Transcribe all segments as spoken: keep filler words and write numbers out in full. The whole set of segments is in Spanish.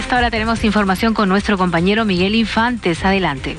esta hora tenemos información con nuestro compañero Miguel Infantes. Adelante.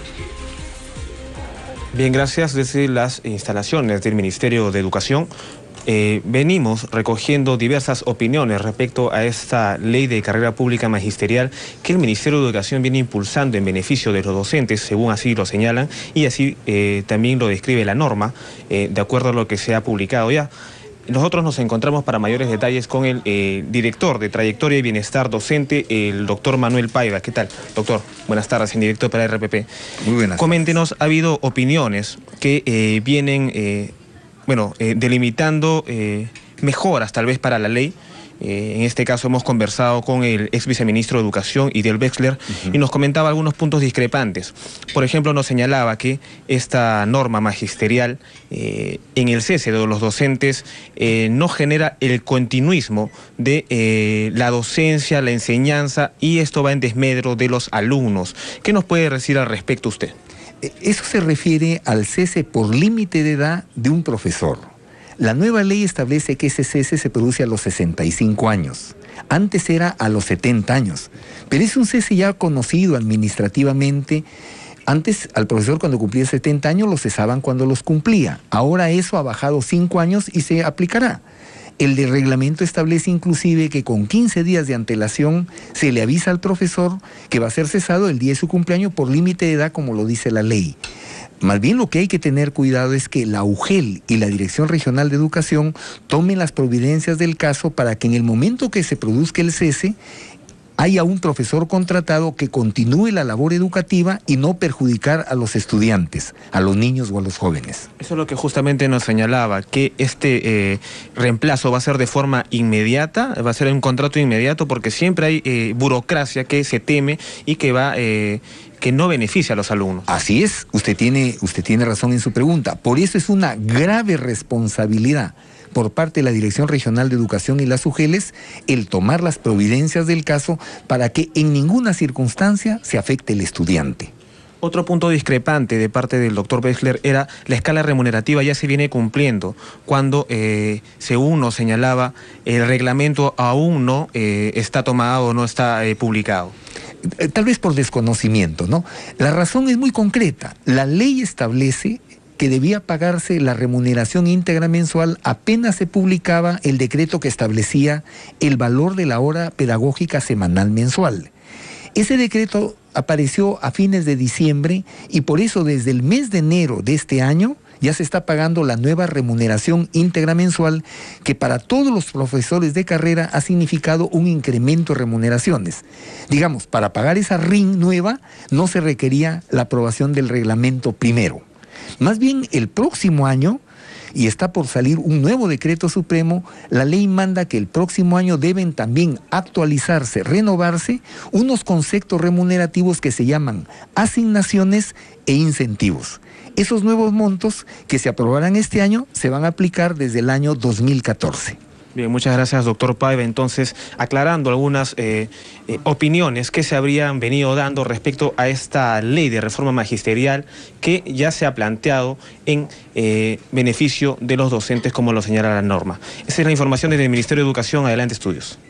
Bien, gracias. Desde las instalaciones del Ministerio de Educación eh, venimos recogiendo diversas opiniones respecto a esta ley de carrera pública magisterial que el Ministerio de Educación viene impulsando en beneficio de los docentes, según así lo señalan, y así eh, también lo describe la norma, eh, de acuerdo a lo que se ha publicado ya. Nosotros nos encontramos para mayores detalles con el eh, director de Trayectoria y Bienestar Docente, el doctor Manuel Paiva. ¿Qué tal, doctor? Buenas tardes, en directo para R P P. Muy buenas. Coméntenos, ha habido opiniones que eh, vienen, eh, bueno, eh, delimitando eh, mejoras tal vez para la ley. Eh, en este caso hemos conversado con el ex viceministro de Educación, Idiel Wexler, uh-huh. y nos comentaba algunos puntos discrepantes. Por ejemplo, nos señalaba que esta norma magisterial eh, en el cese de los docentes eh, no genera el continuismo de eh, la docencia, la enseñanza, y esto va en desmedro de los alumnos. ¿Qué nos puede decir al respecto usted? Eso se refiere al cese por límite de edad de un profesor. La nueva ley establece que ese cese se produce a los sesenta y cinco años. Antes era a los setenta años. Pero es un cese ya conocido administrativamente. Antes al profesor cuando cumplía setenta años lo cesaban cuando los cumplía. Ahora eso ha bajado cinco años y se aplicará. El de reglamento establece inclusive que con quince días de antelación se le avisa al profesor que va a ser cesado el día de su cumpleaños por límite de edad, como lo dice la ley. Más bien lo que hay que tener cuidado es que la U G E L y la Dirección Regional de Educación tomen las providencias del caso para que en el momento que se produzca el cese haya un profesor contratado que continúe la labor educativa y no perjudicar a los estudiantes, a los niños o a los jóvenes. Eso es lo que justamente nos señalaba, que este eh, reemplazo va a ser de forma inmediata, va a ser un contrato inmediato, porque siempre hay eh, burocracia que se teme y que va... Eh, que no beneficia a los alumnos. Así es, usted tiene, usted tiene razón en su pregunta. Por eso es una grave responsabilidad por parte de la Dirección Regional de Educación y las U G E Ls el tomar las providencias del caso para que en ninguna circunstancia se afecte el estudiante. Otro punto discrepante de parte del doctor Wexler era la escala remunerativa ya se viene cumpliendo, cuando, eh, según nos señalaba, el reglamento aún no eh, está tomado o no está eh, publicado. Tal vez por desconocimiento, ¿no? La razón es muy concreta. La ley establece que debía pagarse la remuneración íntegra mensual apenas se publicaba el decreto que establecía el valor de la hora pedagógica semanal mensual. Ese decreto apareció a fines de diciembre y por eso desde el mes de enero de este año ya se está pagando la nueva remuneración íntegra mensual, que para todos los profesores de carrera ha significado un incremento de remuneraciones. Digamos, para pagar esa R I N nueva no se requería la aprobación del reglamento primero. Más bien el próximo año, y está por salir un nuevo decreto supremo, la ley manda que el próximo año deben también actualizarse, renovarse, unos conceptos remunerativos que se llaman asignaciones e incentivos. Esos nuevos montos que se aprobarán este año se van a aplicar desde el año dos mil catorce. Bien, muchas gracias, doctor Paiva. Entonces, aclarando algunas eh, eh, opiniones que se habrían venido dando respecto a esta ley de reforma magisterial que ya se ha planteado en eh, beneficio de los docentes, como lo señala la norma. Esa es la información desde el Ministerio de Educación. Adelante, estudios.